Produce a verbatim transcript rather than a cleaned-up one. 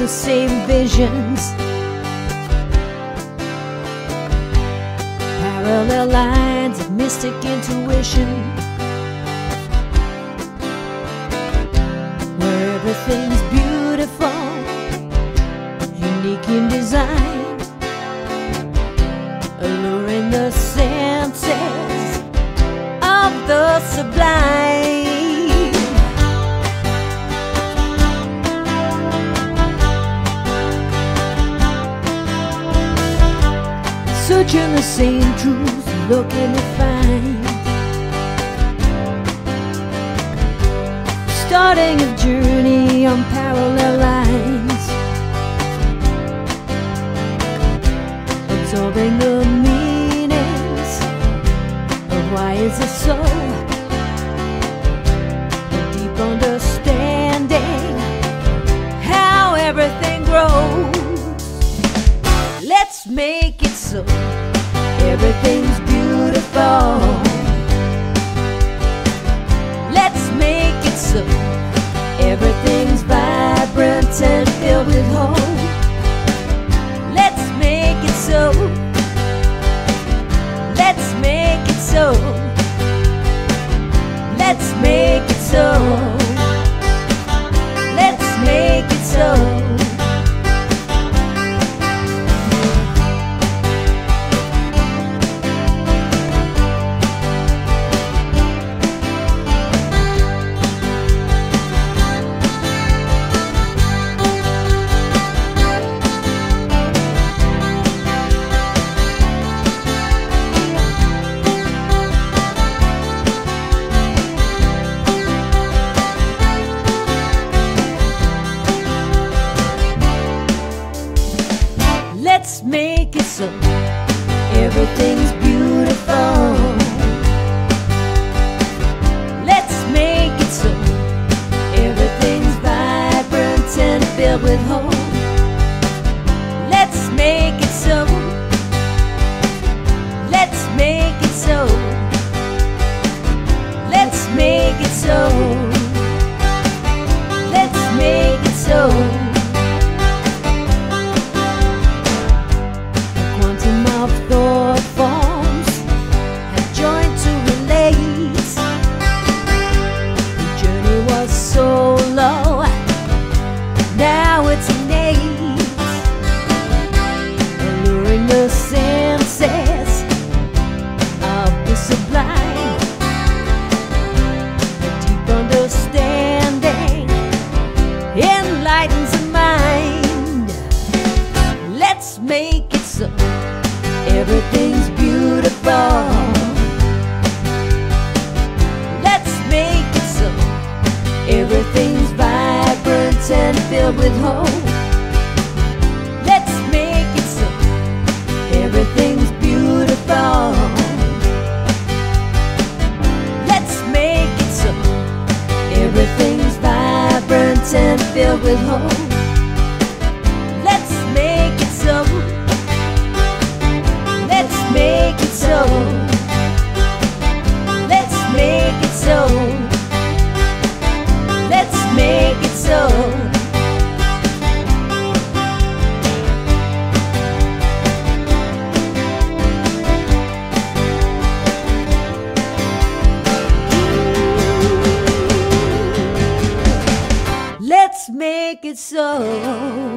the same visions, parallel lines of mystic intuition, where everything's beautiful, unique in design, alluring the senses of the sublime. Searching the same truth, looking to find, starting a journey on parallel lines, absorbing the meanings of why is it so, a deep understanding how everything grows. Let's make it so everything's beautiful. Let's make it so everything's vibrant and filled with hope. Let's make it so. Let's make it so. Let's make it so. Let's make it so. Let's make it so everything's beautiful. Let's make it so everything's vibrant and filled with hope. Let's make it so. Let's make it so. Let's make it so. Let's make it so. Enlightens the mind. Let's make it so everything's beautiful. Let's make it so everything's vibrant and filled with hope. Let's make it so everything's beautiful. Let's make it so everything's vibrant and filled with hope. Let's make it so. Let's make it so. Let's make it so. Let's make it so. Let's make it so.